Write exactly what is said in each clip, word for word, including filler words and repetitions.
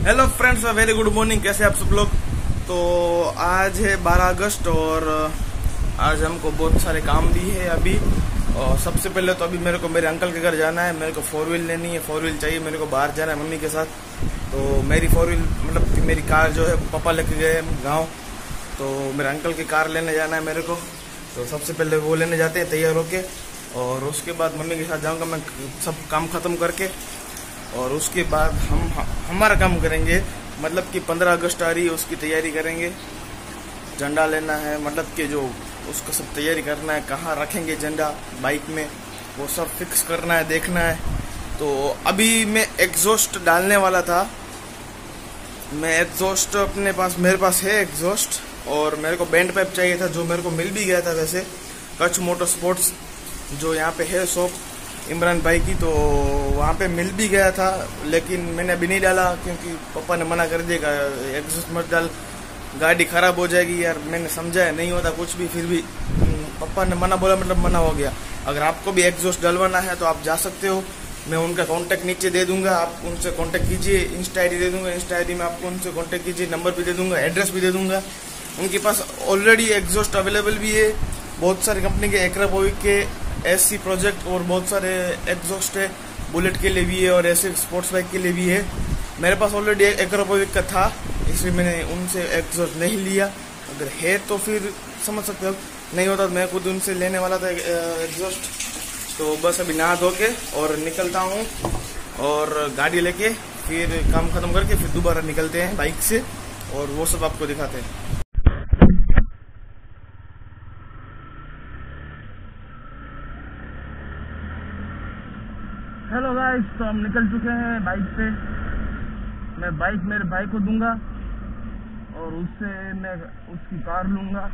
Hello friends, very good morning. कैसे आप सब लोग। तो आज है बारह अगस्त और आज हमको बहुत सारे काम भी है अभी। और सबसे पहले तो अभी मेरे को मेरे अंकल के घर जाना है। मेरे को फोर व्हील लेनी है, फोर व्हील चाहिए मेरे को। बाहर जाना है मम्मी के साथ। तो मेरी फोर व्हील मतलब कि मेरी कार जो है पापा लेके गए गाँव, तो मेरे अंकल की कार लेने जाना है मेरे को। तो सबसे पहले वो लेने जाते हैं तैयार होके, और उसके बाद मम्मी के साथ जाऊँगा मैं सब काम खत्म करके। और उसके बाद हम हमारा काम करेंगे, मतलब कि पंद्रह अगस्त आ रही है, उसकी तैयारी करेंगे। झंडा लेना है, मतलब कि जो उसका सब तैयारी करना है, कहाँ रखेंगे झंडा बाइक में, वो सब फिक्स करना है, देखना है। तो अभी मैं एग्जॉस्ट डालने वाला था। मैं एग्जॉस्ट अपने पास मेरे पास है एग्जॉस्ट, और मेरे को बैंड पाइप चाहिए था जो मेरे को मिल भी गया था वैसे, कच्छ मोटर स्पोर्ट्स जो यहाँ पे है शॉप इमरान भाई की, तो वहाँ पे मिल भी गया था। लेकिन मैंने अभी नहीं डाला क्योंकि पापा ने मना कर दिया, एग्जॉस्ट मत डाल, गाड़ी खराब हो जाएगी। यार मैंने समझा है, नहीं होता कुछ भी, फिर भी पापा ने मना बोला मतलब मना हो गया। अगर आपको भी एग्जॉस्ट डलवाना है तो आप जा सकते हो। मैं उनका कॉन्टैक्ट नीचे दे दूंगा, आप उनसे कॉन्टैक्ट कीजिए। इंस्टा आई डी दे दूंगा, इंस्टा आई डी में आपको उनसे कॉन्टैक्ट कीजिए। नंबर भी दे दूंगा, एड्रेस भी दे दूंगा। उनके पास ऑलरेडी एग्जॉस्ट अवेलेबल भी है, बहुत सारी कंपनी के, एक्रापोविक के, एससी प्रोजेक्ट और बहुत सारे एग्जॉस्ट है। बुलेट के लिए भी है और ऐसे स्पोर्ट्स बाइक के लिए भी है। मेरे पास ऑलरेडी एक्रापोविक का था, इसलिए मैंने उनसे एग्जॉस्ट नहीं लिया। अगर है तो फिर समझ सकते हो, नहीं होता तो मैं खुद उनसे लेने वाला था एग्जॉस्ट। तो बस अभी नहा धो के और निकलता हूँ, और गाड़ी लेके फिर काम खत्म करके फिर दोबारा निकलते हैं बाइक से, और वो सब आपको दिखाते हैं। हेलो गाइस, तो हम निकल चुके हैं बाइक पे। मैं बाइक मेरे भाई को दूंगा और उससे मैं उसकी कार लूंगा।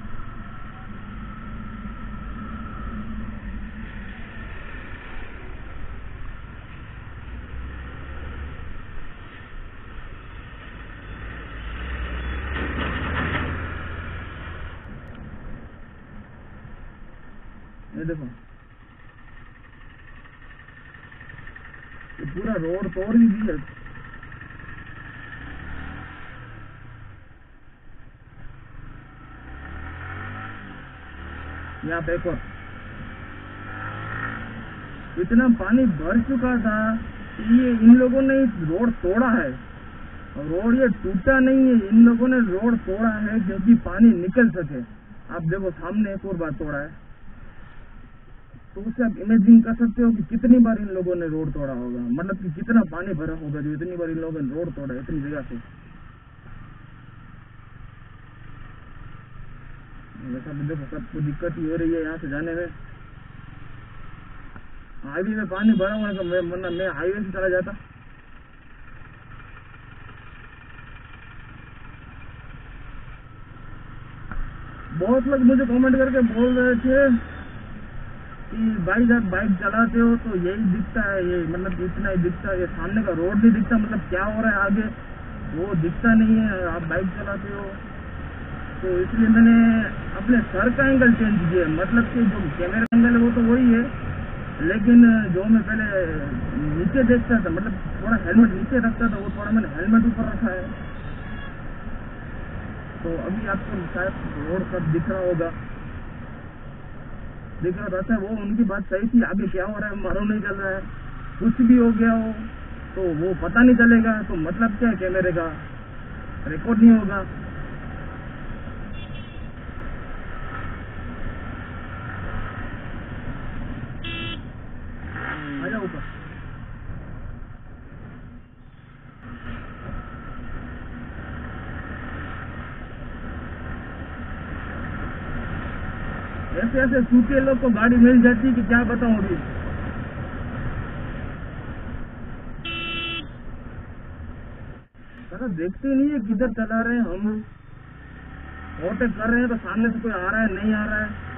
ये देखो, ये पूरा रोड तोड़ ही दिया। यहाँ पे एक और इतना पानी भर चुका था, ये इन लोगों ने रोड तोड़ा है। रोड ये टूटा नहीं है, इन लोगों ने रोड तोड़ा है क्योंकि पानी निकल सके। आप देखो सामने एक और बार तोड़ा है, तो उससे आप इमेजिन कर सकते हो कि कितनी बार इन लोगों ने रोड तोड़ा होगा, मतलब कि कितना पानी भरा होगा जो इतनी बार इन लोगों ने रोड तोड़ा इतनी जगह से। वैसा भी देखो सबको दिक्कत ही हो रही है यहाँ से जाने में। हाईवे में पानी भरा हुआ है, तो मैं वरना मैं हाईवे से चला जाता। बहुत लोग मुझे कमेंट करके बोल रहे थे कि भाई जब बाइक चलाते हो तो यही दिखता है, ये मतलब इतना ही दिखता है, ये सामने का रोड नहीं दिखता, मतलब क्या हो रहा है आगे वो दिखता नहीं है, आप बाइक चलाते हो। तो इसलिए मैंने अपने सर का एंगल चेंज किया, मतलब कि जो कैमरा एंगल है वो तो वही है, लेकिन जो मैं पहले नीचे देखता था, मतलब थोड़ा हेलमेट नीचे रखता था, वो थोड़ा मैंने हेलमेट ऊपर रखा है। तो अभी आपको शायद रोड सब दिख रहा होगा, दिख रहा था। वो उनकी बात सही थी, आगे क्या हो रहा है मालूम नहीं चल रहा है, कुछ भी हो गया हो तो वो पता नहीं चलेगा, तो मतलब क्या है, कैमरे का रिकॉर्ड नहीं होगा। आजा ऊपर। ऐसे ऐसे सूखे लोग को गाड़ी मिल जाती कि क्या बताऊं अभी। सर देखते नहीं है किधर चला रहे हैं हम, ओवरटेक कर रहे हैं तो सामने से कोई आ रहा है नहीं आ रहा है।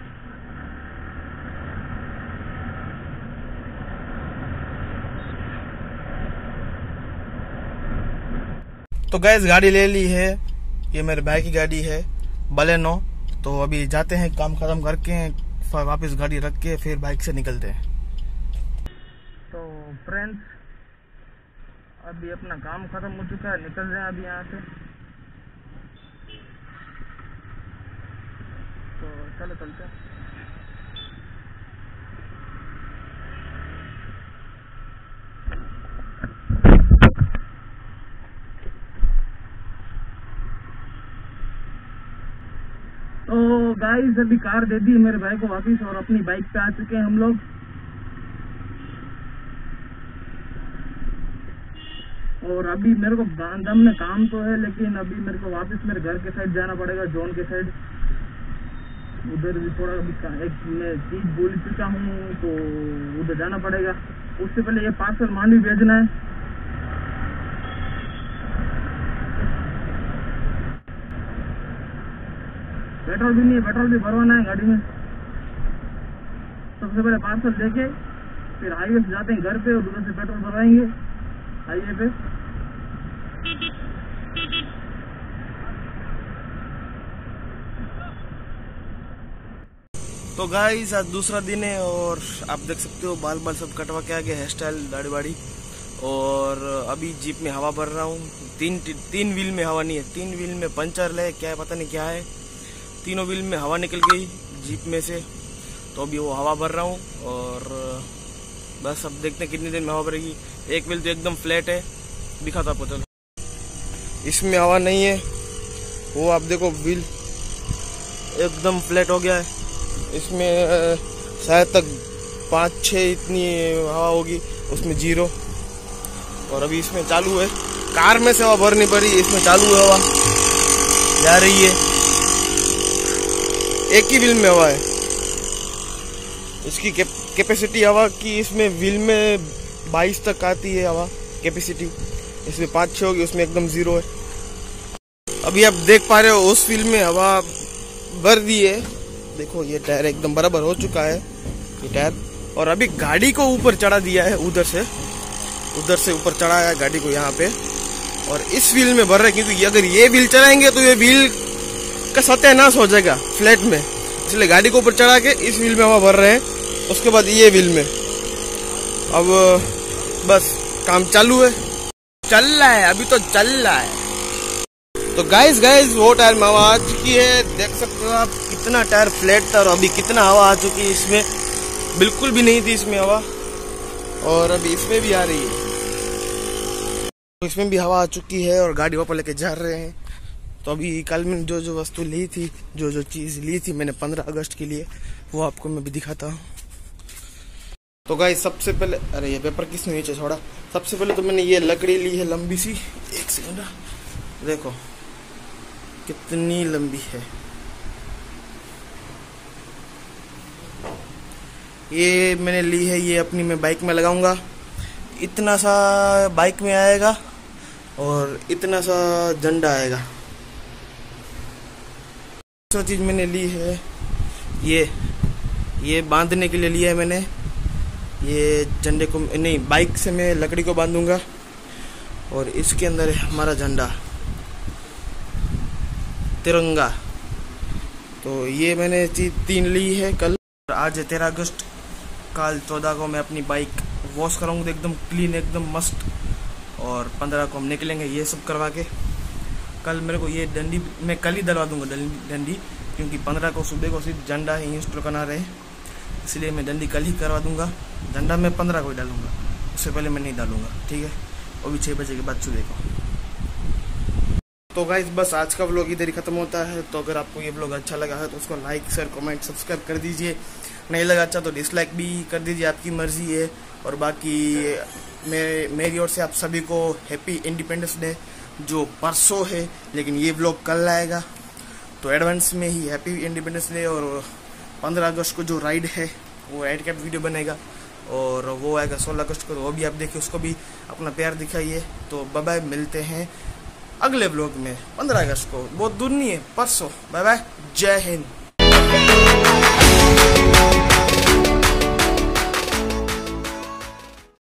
तो गैस गाड़ी ले ली है, ये मेरे भाई की गाड़ी है बलेनो। तो अभी जाते हैं, काम खत्म करके वापस गाड़ी रख के फिर बाइक से निकलते हैं। तो फ्रेंड्स अभी अपना काम खत्म हो चुका है, निकल जाए अभी यहाँ से। तो चलो चलते हैं। तो गाइस अभी कार दे दी मेरे भाई को वापिस और अपनी बाइक पे आ चुके हैं हम लोग। और अभी मेरे को दम में काम तो है, लेकिन अभी मेरे को वापस मेरे घर के साइड जाना पड़ेगा, जोन के साइड। उधर भी थोड़ा अभी एक मैं चीज बोल चुका हूँ तो उधर जाना पड़ेगा। उससे पहले ये पार्सल मांडवी भेजना है। पेट्रोल भी नहीं है, पेट्रोल भी भरवाना है गाड़ी में। सबसे पहले पार्सल देके फिर हाईवे से जाते हैं घर पे और उधर से पेट्रोल भरवाएंगे हाईवे पे। तो गाइस आज दूसरा दिन है और आप देख सकते हो बाल बाल सब कटवा के आ गए, हेयर स्टाइल दाढ़ी वाड़ी। और अभी जीप में हवा भर रहा हूँ। तीन तीन व्हील में हवा नहीं है, तीन व्हील में पंचर ले क्या है पता नहीं क्या है। तीनों व्हील में हवा निकल गई जीप में से, तो अभी वो हवा भर रहा हूँ। और बस अब देखते हैं कितनी देर में हवा भरेगी। एक व्हील तो एकदम फ्लैट है, दिखाता आपको चलो। इसमें हवा नहीं है, वो आप देखो व्हील एकदम फ्लैट हो गया है। इसमें शायद तक पाँच छः इतनी हवा होगी, उसमें जीरो। और अभी इसमें चालू है, कार में से हवा भरनी पड़ी, इसमें चालू है, हवा जा रही है। एक ही व्हील में हवा है। इसकी कैपेसिटी हवा की इसमें व्हील में बाईस तक आती है हवा कैपेसिटी, इसमें पाँच छः होगी, उसमें एकदम जीरो है। अभी आप देख पा रहे हो उस व्हील में हवा भर दी है। देखो ये टायर एकदम बराबर हो चुका है ये टायर। और अभी गाड़ी को ऊपर चढ़ा दिया है, उधर से उधर से ऊपर चढ़ाया है गाड़ी को यहाँ पे। और इस व्हील में भर रहे हैं, क्योंकि अगर ये व्हील चलाएंगे तो ये व्हील का सत्यानाश हो जाएगा फ्लैट में, इसलिए गाड़ी को ऊपर चढ़ा के इस व्हील में हवा भर रहे हैं। उसके बाद ये व्हील में अब बस काम चालू है, चल रहा है, अभी तो चल रहा है। तो गाइस गाइस वो टायर में हवा आ चुकी है, देख सकते हो आप कितना टायर फ्लैट था और अभी कितना हवा आ चुकी है। इसमें बिल्कुल भी नहीं थी इसमें हवा, और अभी इसमें भी आ रही है। तो इसमें भी हवा आ चुकी है और गाड़ी वापस लेके जा रहे हैं। तो अभी कल मैंने जो जो वस्तु ली थी, जो जो चीज ली थी मैंने पंद्रह अगस्त के लिए, वो आपको मैं भी दिखाता हूँ। तो गाइस सबसे पहले, अरे ये पेपर किसने नीचे छोड़ा। सबसे पहले तो मैंने ये लकड़ी ली है लंबी सी, एक सेकंड, देखो कितनी लंबी है। ये मैंने ली है, ये अपनी मैं बाइक में लगाऊंगा। इतना सा बाइक में आएगा और इतना सा झंडा आएगा। दूसरा चीज मैंने ली है, ये ये बांधने के लिए लिया है मैंने। ये झंडे को नहीं, बाइक से मैं लकड़ी को बांधूंगा और इसके अंदर है हमारा झंडा तिरंगा। तो ये मैंने चीज तीन ली है कल। आज है तेरह अगस्त, कल चौदह को मैं अपनी बाइक वॉश कराऊंगा एकदम क्लीन, एकदम मस्त। और पंद्रह को हम निकलेंगे ये सब करवा के। कल मेरे को ये डंडी मैं कल ही डलवा दूंगा डंडी, क्योंकि पंद्रह को सुबह को सिर्फ झंडा ही इंस्टॉल करना रहे, इसलिए मैं डंडी कल ही करवा दूंगा। झंडा मैं पंद्रह को ही डालूंगा, उससे पहले मैं नहीं डालूंगा, ठीक है। और भी छः बजे के बाद सुबह को। तो गाइस बस आज का व्लॉग इधर ही खत्म होता है। तो अगर आपको ये व्लॉग अच्छा लगा है तो उसको लाइक शेयर कमेंट सब्सक्राइब कर दीजिए। नहीं लगा अच्छा तो डिसलाइक भी कर दीजिए, आपकी मर्जी है। और बाकी मेरे मेरी ओर से आप सभी को हैप्पी इंडिपेंडेंस डे, जो परसों है लेकिन ये व्लॉग कल आएगा, तो एडवांस में ही हैप्पी इंडिपेंडेंस डे। और पंद्रह अगस्त को जो राइड है वो एड कैप वीडियो बनेगा और वो आएगा सोलह अगस्त को, तो वो भी आप देखिए, उसको भी अपना प्यार दिखाइए। तो बाय बाय, मिलते हैं अगले व्लॉग में पंद्रह अगस्त को, बहुत दूर नहीं है, परसों। बाय बाय, जय हिंद।